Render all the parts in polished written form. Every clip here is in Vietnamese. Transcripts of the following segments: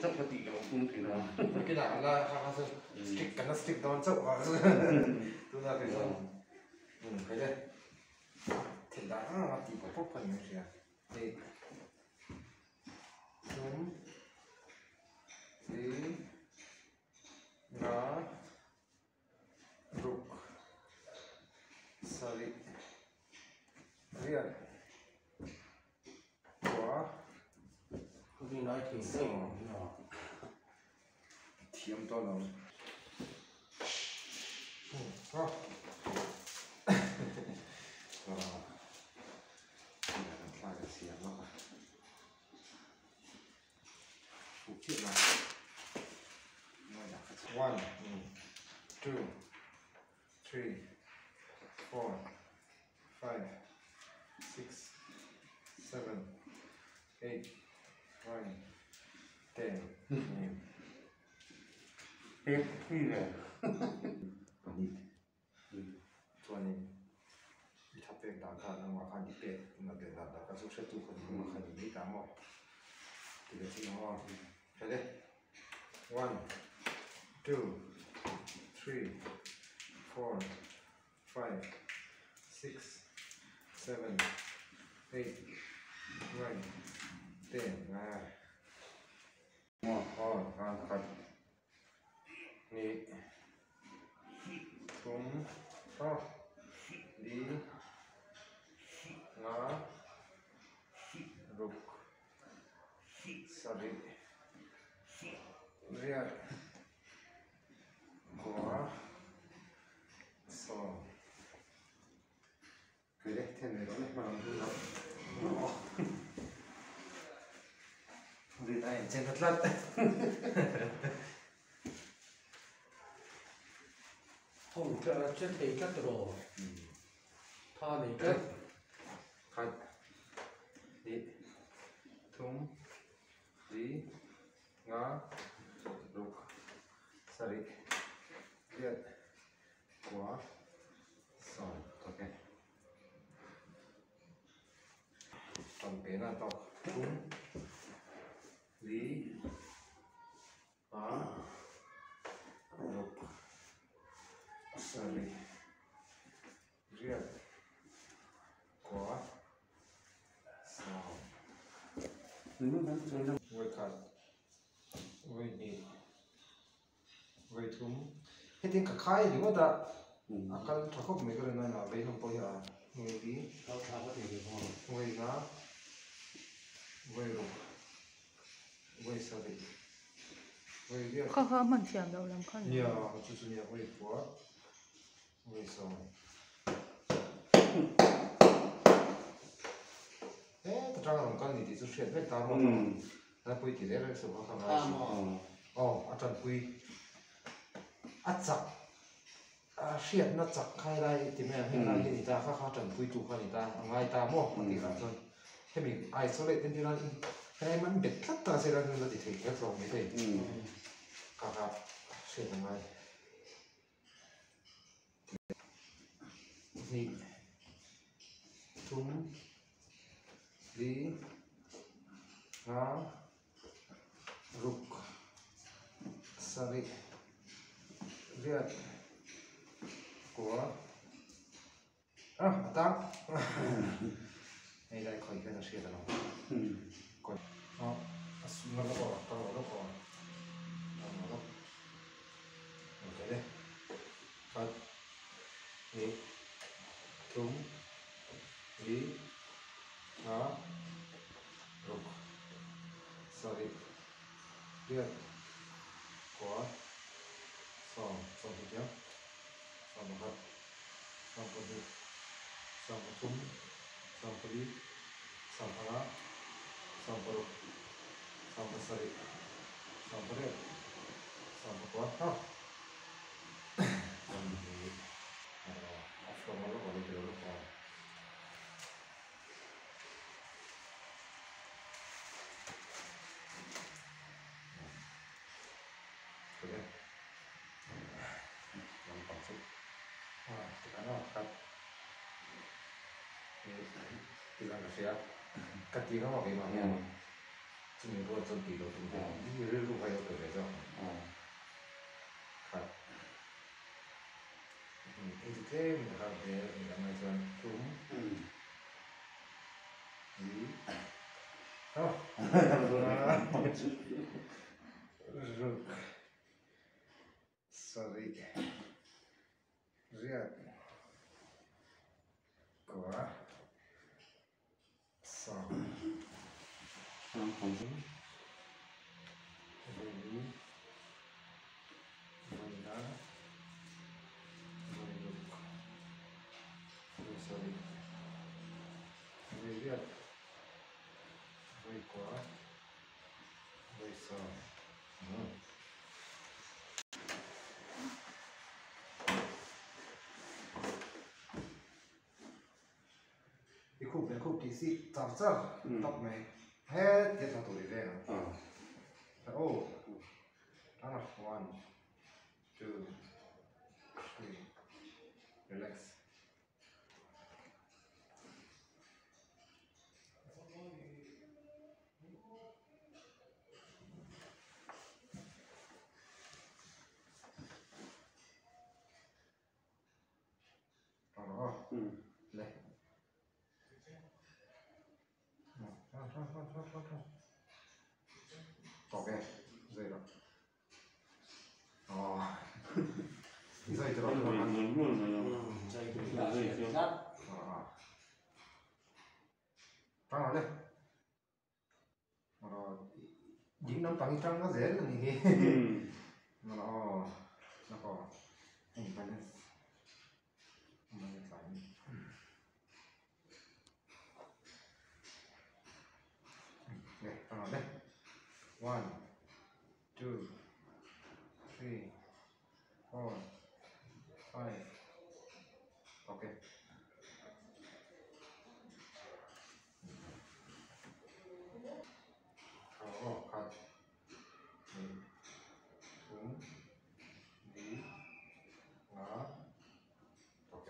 chắc có tỷ nó cũng thì nó cái nào là ha ha stick cái nó stick down chậu vào tôi là cái rồi cái đây thì đã mà tỷ có phúc phần như thế thì đúng lý ngã rục sari riêng quá đi nói thì xây nó thiếm to lắm đó là cái xiềng đó phụ kiện này 1 2 3 4 5 6 7 8 9 10 tiếp khi này ตัวนี้ถ้าเป็นดาวการมาคันที่เป็นมาเป็นดาวการสุขเสถุคนมาคันนี้ตามหมดที่เป็นที่น้องใช่ไหม 1 2 3 4 5 6 7 8 9 10มาอ๋อการคันนี่ทุ่มอ๋อดีงารุกสริเรียกขวาสองคือได้เท่านี้เราไม่มาดูแล้วดีได้เจนทัดลัด không cho chất thì cắt đồ tho thì cắt คัดดีทุ่มดีงารุกสริเรียกขวาสองโอเคตอนเป็นต่อทุ่มดีงารุกสริเรียกขวาสอง nếu nó chơi nó với cả với nhị với thúng thế thì cả khai thì có ta akan thakok mấy cái này là lấy không bao giờ người đi tao có thể được không với ngã với rục với sa đi với riêng khó mình xem đâu làm khó nhiều chú nhiều với quá với sòng thế thật ra là con thì chú sẽ biết tao mà là quy thì đấy là sự khó khăn là ở trong quy chặt siết nó chặt khai đây thì mình hiện nay thì ta khá trần quy chủ khai ta ngay ta mua thì làm thôi thế mình ai số lệ tên thì là cái này mình biết tất ta sẽ là người thì thấy rất rồi mới thấy cả siết là ngay thì thúng lý ngã rục sari riêng của tăng đây đây khỏi cái là xe rồi còn nó bỏ tăng nó bỏ nó ok đây phát lý thúng lý ngã rục sari riêng của sòng thì nhé sòng một hạt sòng một hạt sòng một thúng sòng một lý sòng một lá sòng một rục sòng một sari sòng một riêng sòng một quả ha sòng thì off nó gọi là điều lúc nào thì là sẽ cắt tí nó vào cái mà chỉ mình có chân tí đầu tụi mình như rêu rêu Thế mình học về mình làm ngày tuần đúng. Oh. Rực. Sorry. Riết. Quá. Xong. Không không. Rồi. Rồi đó. Rồi rực. Rồi sorry. Rồi riết. Rồi quá. Rồi xong. Cái khúc này khúc tí xị chọc chọc tóc này hết tiết vào tuổi về rồi. Oh, đó là 1, 2, 3, relax. Đó, đây. Ok, dây rồi. Dây từ đó từ đó. Dây từ đó dây sắt. Tăng vào đây. Dính nắm tăng trong nó dễ là gì? Mà nó có balance. Okay, tăng vào đây. 1, 2, 3, 4, 5. Ok. Cut. Xuống. Đi. Đó. Ok.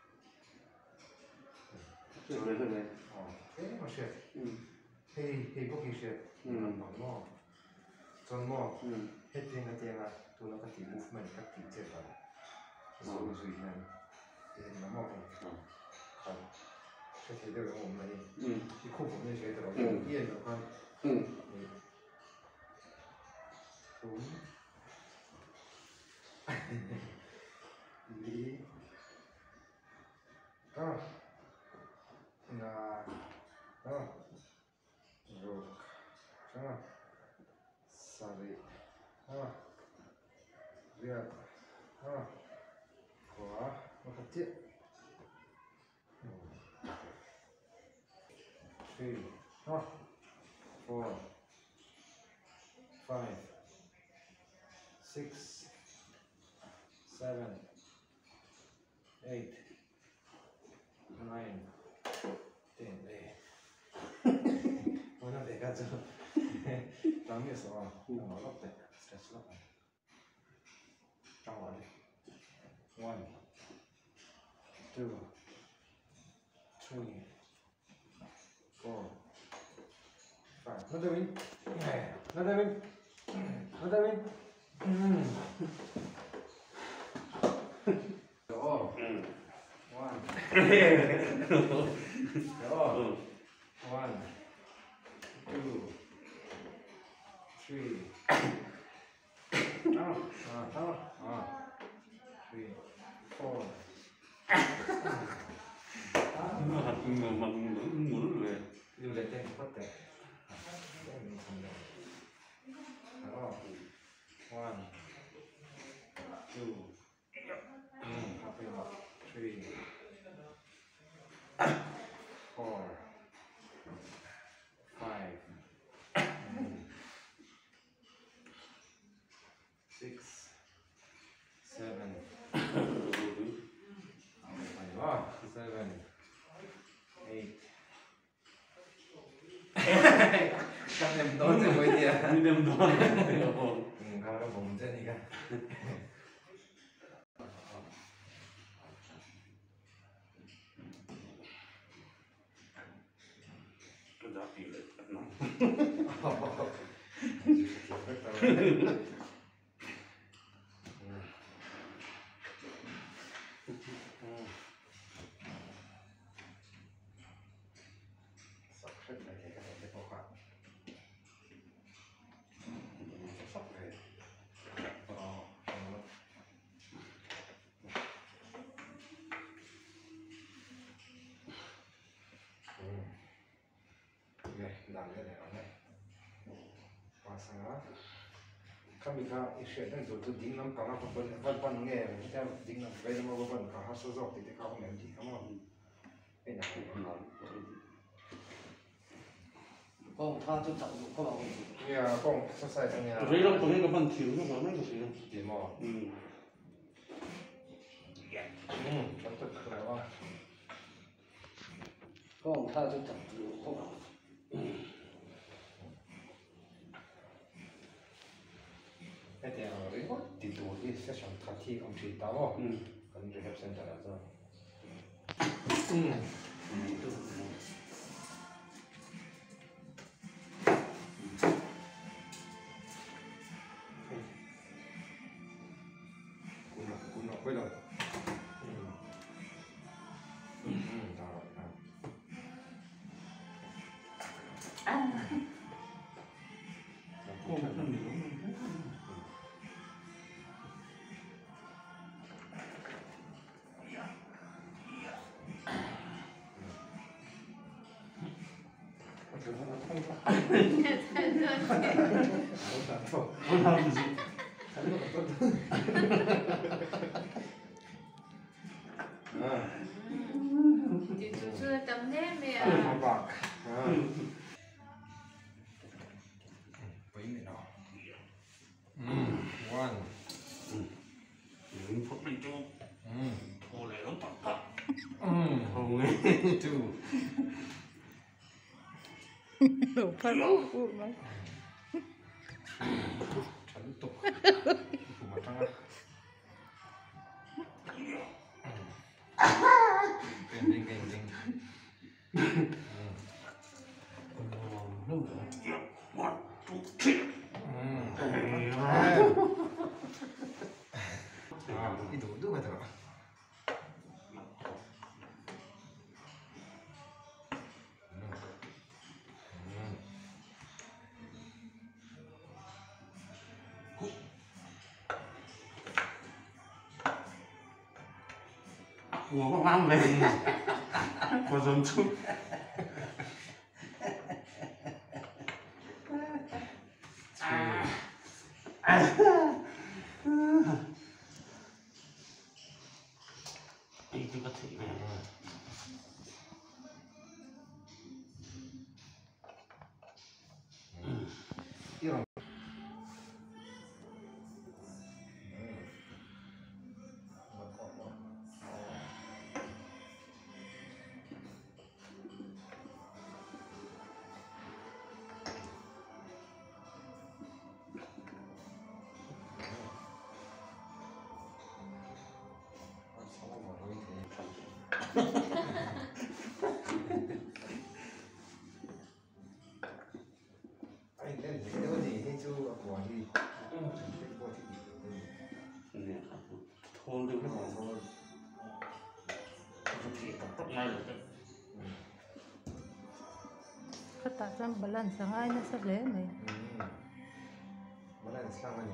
Rồi. Thế mà sệt. Thì có khi sệt. Bằng mò. Tròn mò. Hết tiền là tiền là tôi nó có thể movement các tí chết vào. Rồi duy này. Thì nó mò này. Sẽ thấy được cái ổn này. Cái khúc của mình sẽ từ đó yên được hơn. Xuống. Đi. Đó. Là. Đó. Rồi. Đó. Sorry. Đó. Riết. Đó. Quá. Nó phát triển. 3. Đó. 4. 5. 6. 7. 8. 9. 10. Đây. Nó để cazzo. Tao mi so. Nó lót đấy. Stress lót này. Trong vào đi. 1, 2, 3, 4, 5. Nó đây mình. Nó đây mình. Nó đây mình. Đó. 1. Đó. 1, 2, 3. Đó. 3, 4. Mà muốn rồi. Điều đấy tên có thể. Đó. 1, 2. 3, 4, 5, 6, 7. 7, 8. Các em đón cho mấy tiền. Em đón. Nó vùng chân đi cả. Cái đó thì lại nóng. làm cái này này và sang á các mình khác sẽ đang rồi tôi tính lắm cả nó vẫn nghe theo tính là cái mà vẫn cả hát số dọc thì các không làm gì đúng không cái này con tha cho chậm có bảo yeah con sao sai thế này Rồi nó có cái phần thiếu nó có mấy cái gì gì mà chắc thật là quá con tha cho chậm có bảo cái này là cái gì đồ gì sẽ sang thật thì ông chỉ tao còn rehab center là sao cũng quay rồi Không làm gì. Chị chú chưa tấm nét mẹ Không bạc với người đó one Những phút đi chú. Thôi lại nó tập tập. không nghe two Đủ phân ụ mà. chấn tục của mặt trăng Ding ding ding. One, two, three. Itu juga tuh. Ủa có mang về. Có giống chút. Đi chứ có thể này. Iron. Anh lên cái đó gì hay chú của đi. Nè, thôi được rồi. Thôi. Có thể tắt ngay được đấy. Kata sang balan sang ay na sa le may. Mana sang anh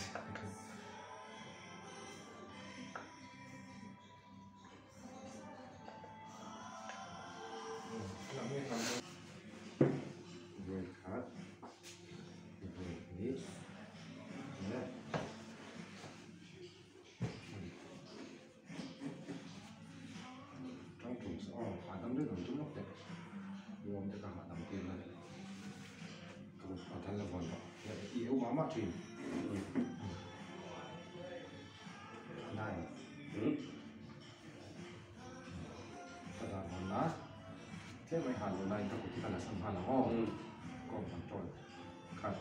rồi khát rồi nhít nhé trong chủ số phản tâm rất là chút lắm đấy gồm tất cả hoạt động tiền này còn thành là còn yếu quá mắt thì này tất cả còn lá thế mấy hạt rồi này ta cũng chỉ cần là xăm hạt là ho còn phần tròn khát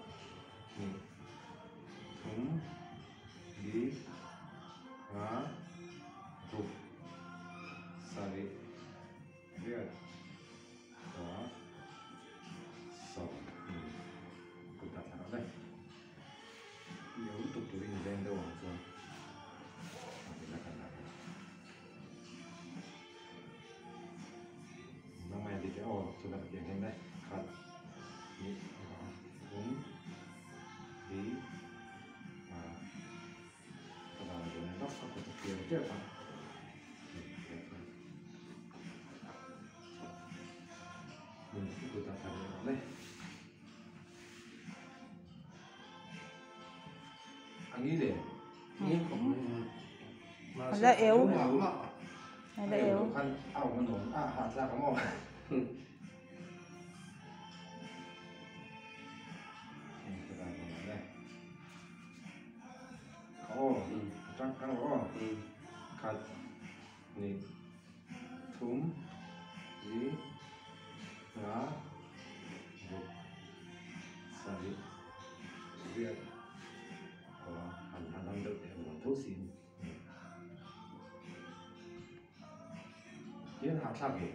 thúng lý hóa rụt sari viết hóa sầu cũng đặt vào đây yếu tục tuổi hình đen đâu không chưa nó mày thì cái ồ tôi đặt tiền lên đây khát lý thúng lý hóa cái đó là cái nó có cái tiền trước mà mình cũng tự tập thành đấy anh nghĩ liền Iniผมมา Là yếu. Đúng rồi, mà. Là yếu. khăn áo mình nổ hạt ra có mò trắng trắng đó khăn nè thúng dí ngá rụt sợi viết hành đang được làm thuốc xịn kiến hạt sáp gì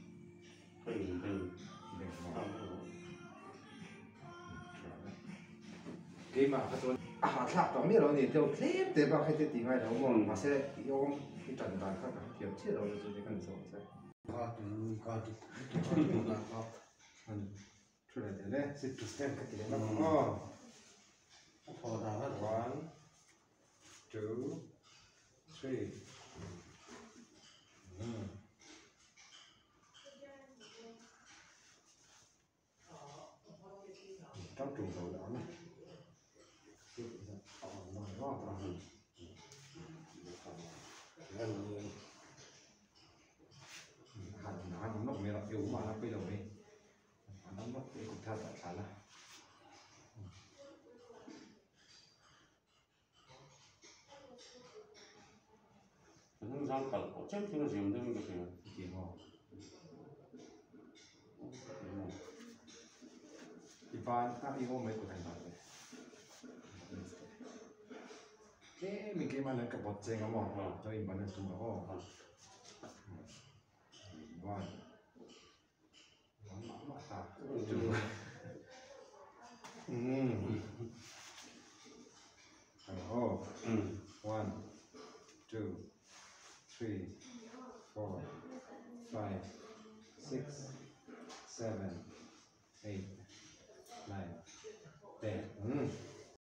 cái mà cái tuần hạt sáp đó biết rồi thì tiêu thêm để vào cái tiếng ngay đó mà sẽ yêu cái trận đại các cái kiểu chế rồi thì cái số sẽ Có 出来的嘞是主线个点了พอดาวก็ one two three trong trường đầu đó này nó mẹ nó yếu mà nó bây giờ đi nó cái cục thịt tại sao là 항상 어쨌든 지금 되는 거죠. gì mà Ivan yếu mấy của thành thật này cái mình cái mà nó cặp bọt trên nó mỏ cho Ivan nó xuống đó Ivan nó ta one, two, three, four, five, six, seven, eight, nine, 10.